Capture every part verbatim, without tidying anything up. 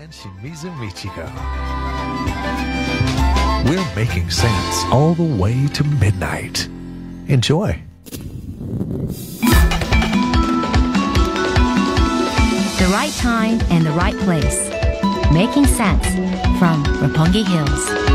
and Shimizu Michiko. We're making sense all the way to midnight. Enjoy. The right time and the right place. Making sense from Roppongi Hills.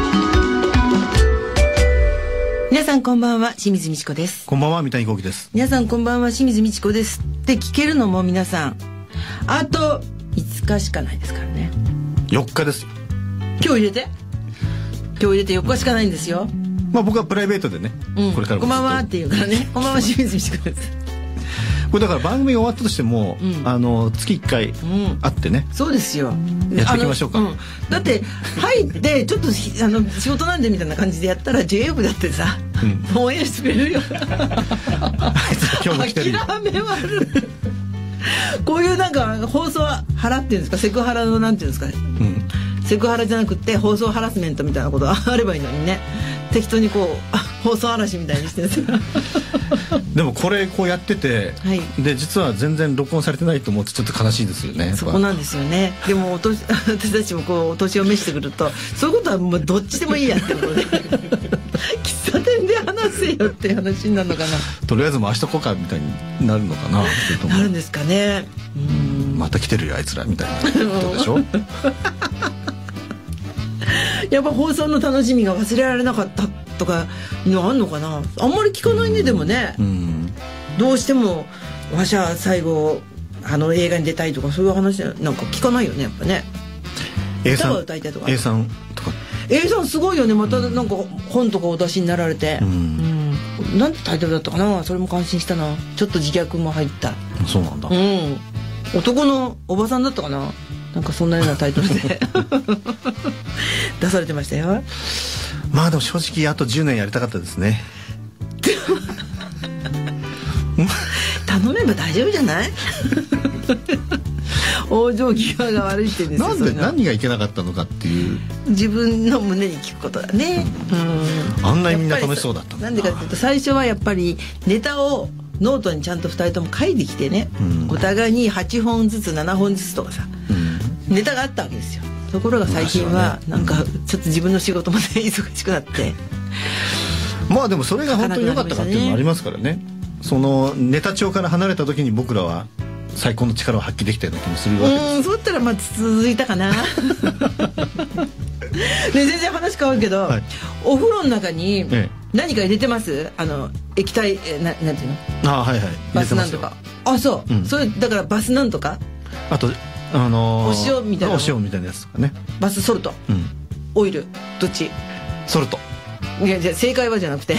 皆さんこんばんは、清水美智子です。 こんばんは、三谷幸喜です。 皆さんこんばんは、清水美智子ですって聞けるのも皆さんあといつかしかないですからね。 よっかですよ。 今日入れて今日入れてよっかしかないんですよ。 まあ僕はプライベートでね、 うん、 これからこんばんはっていうからねこんばんは、清水美智子です。 これだから番組が終わったとしても、うん、あの月いっかい会ってね、 うん、そうですよ、 やっていきましょうか、うん、 だって入ってちょっとあの仕事なんでみたいな感じでやったら ジェイエフ だってさ、うん、応援してくれるよあいつ今日も来てるよ。 諦め悪いこういうなんか放送ハラっていうんですか、セクハラのなんていうんですかね、うん、セクハラじゃなくて放送ハラスメントみたいなことがあればいいのにね、適当にこう放送嵐みたいにしてるんですよでもこれこうやってて、はい、で実は全然録音されてないと思うとちょっと悲しいですよね。 そこなんですよね。でもお年私たちもこうお年を召してくるとそういうことはもうどっちでもいいやってことで喫茶店で話せよって話になるのかな。 とりあえず回しとこうかみたいになるのかな。 なるんですかね。 うん、また来てるよあいつらみたいなことでしょやっぱ放送の楽しみが忘れられなかったとかのあんのかな。あんまり聞かないね、でもね、うん、どうしてもわしゃ最後あの映画に出たいとかそういう話なんか聞かないよね、やっぱね。 A さん、 歌を歌いたいとか A さんとか A さんすごいよね。またなんか本とかお出しになられて、うんうん、なんてタイトルだったかな。それも感心したな。ちょっと自虐も入った。 そうなんだ、 うん、男のおばさんだったかな、なんかそんなようなタイトルで出されてましたよ。 まあでも正直あとじゅうねんやりたかったですね頼めば大丈夫じゃない往生際が悪いって言うんですよ。 なんで何がいけなかったのかっていう自分の胸に聞くことだね、うんうん、 あんなにみんな楽しそうだったんだ。 なんでかっていうと最初はやっぱりネタをノートにちゃんとふたりとも書いてきてね、うん、お互いにはっぽんずつななほんずつとかさ、うん、ネタがあったわけですよ。ところが最近はなんかちょっと自分の仕事まで忙しくなってまあでもそれが本当に良かったかっていうのもありますからね。そのネタ帳から離れた時に僕らは最高の力を発揮できたような気もするわけです。 うん、そうだったらまあ続いたかなね、全然話変わるけど、はい、お風呂の中に何か入れてます？あの液体えななんていうの？ あ、はいはい。 バスなんとか。あ、そう、うん、それだからバスなんとか。 あとあのー、 お塩みたいな。 お塩みたいなやつとかね。 バスソルト、うん、オイルどっち？ ソルト。 いやじゃ正解はじゃなくて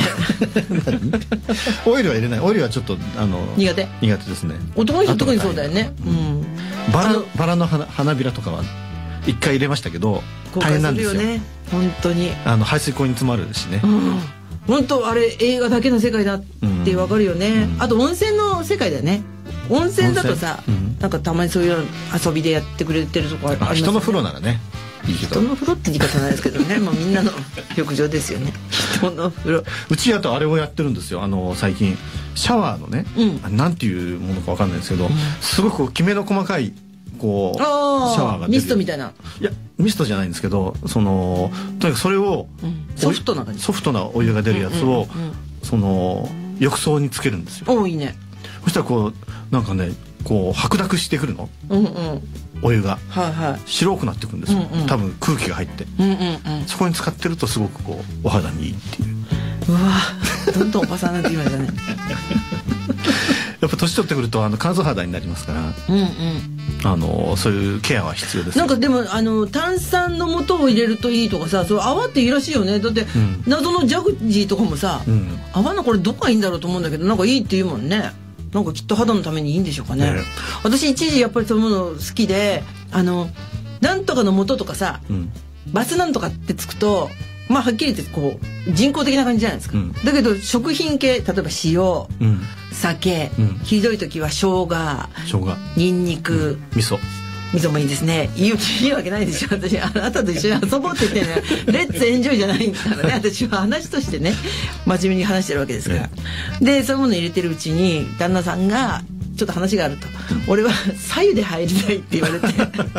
オイルは入れない。オイルはちょっとあの苦手苦手ですね。 男の人特にそうだよね、うん、 バラのバラの花花びらとかは一回入れましたけど大変なんですよね。 本当にあの排水口に詰まるしね、うん、 本当あれ映画だけの世界だってわかるよね、うん、あと温泉の世界だよね。温泉だとさ、うん、なんかたまにそういう遊びでやってくれてるとこありますよね。 人の風呂ならねいいけど、 人の風呂って言い方ないですけどねもうみんなの浴場ですよね人の風呂。 うちあとあれをやってるんですよ。あの最近シャワーのね、うん、なんていうものかわかんないですけど、うん、すごくきめの細かいこうシャワーが出るミストみたいな。 いやミストじゃないんですけど、そのとにかくそれを、 うん、ソフトな感じ、 ソフトなお湯が出るやつを、うんうんうんうん、その浴槽につけるんですよ。 おいいね。 そしたらこうなんかねこう白濁してくるの、うんうん、お湯が、はいはい、白くなってくるんですよ、うんうん、多分空気が入って、うんうんうん、そこに使ってるとすごくこうお肌にいいっていう。 うわどんどんおばさんなんて言われたねやっぱ年取ってくるとあの乾燥肌になりますから、うんうん、あのそういうケアは必要です。 なんかでもあの炭酸の素を入れるといいとかさ、そう泡っていいらしいよね。だって、うん、謎のジャグジーとかもさ、うん、泡のこれどこがいいんだろうと思うんだけどなんかいいって言うもんね。なんかきっと肌のためにいいんでしょうかね、ね。私一時やっぱりそういうもの好きで、あのなんとかの素とかさ、うん、バスなんとかってつくとまあはっきり言ってこう人工的な感じじゃないですか、うん、だけど食品系例えば塩、うん、酒、うん、ひどい時は生姜生姜ニンニク、うん、味噌味噌もいいですね。いい、いいわけないでしょ私。あなたと一緒に遊ぼうって言ってねレッツエンジョイじゃないからね。私は話としてね真面目に話してるわけですから、ええ、でそういうもの入れてるうちに旦那さんがちょっと話があると、うん、俺は白湯で入りたいって言われて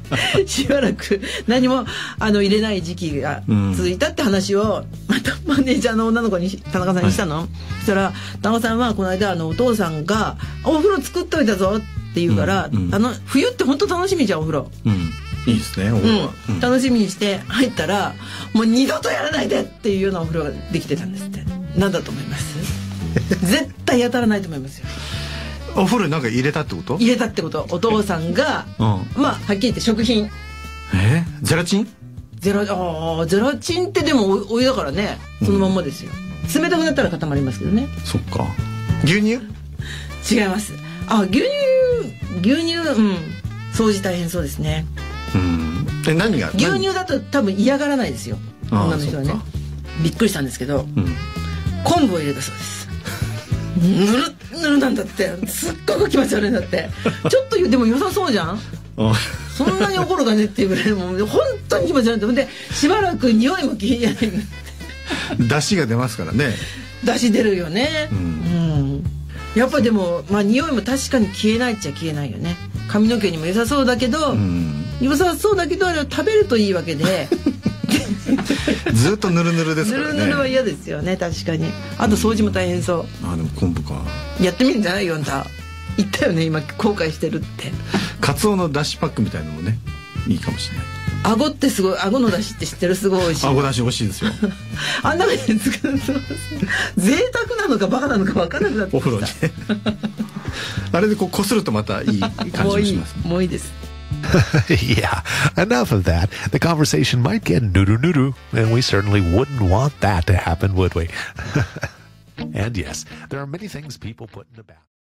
しばらく何もあの入れない時期が続いたって話をまたマネージャーの女の子に田中さんにしたの、はい、そしたら田中さんはこの間あのお父さんがお風呂作っといたぞって言うから、うんうん、あの冬って本当楽しみじゃんお風呂、 うん、いいですねお風呂は、 うん、楽しみにして入ったらもう二度とやらないでっていうようなお風呂ができてたんですって。何だと思います絶対当たらないと思いますよ。 お風呂に何か入れたってこと？ 入れたってこと。お父さんが、うん、まあはっきり言って食品。 えー、ゼラチン？ ゼラあゼラチンってでも お, お湯だからねそのまんまですよ、うん、冷たくなったら固まりますけどね。 そっか。牛乳？ 違います。あ牛乳牛乳うん掃除大変そうですね。 うんえ何が？ 牛乳だと多分嫌がらないですよ女の人はね。びっくりしたんですけど、うん、昆布を入れたそうです。ぬるぬるなんだってすっごく気持ち悪いんだってちょっとでも良さそうじゃんそんなに怒るかねっていうぐらいもう本当に気持ち悪いんだってしばらく匂いも消えない出汁が出ますからね。 出汁出るよね、うんうん、やっぱでもまあ匂いも確かに消えないっちゃ消えないよね。髪の毛にも良さそうだけど、うん、良さそうだけどあれを食べるといいわけでずっとぬるぬるですからね。 ぬるぬるは嫌ですよね確かに。あと掃除も大変そう、 うん、あでも昆布かやってみるんじゃないよあんた。言ったよね今後悔してるって。 カツオのだしパックみたいのもねいいかもしれない。 顎ってすごい顎のだしって知ってる？すごい美味しい。 顎だし美味しいですよあんな風に作る贅沢なのかバカなのか分からなくなってきた。お風呂にあれでこうこするとまたいい感じもします。 もういいです。 Yeah, enough of that. The conversation might get noodoo-noodoo, and we certainly wouldn't want that to happen, would we? And yes, there are many things people put in the bath.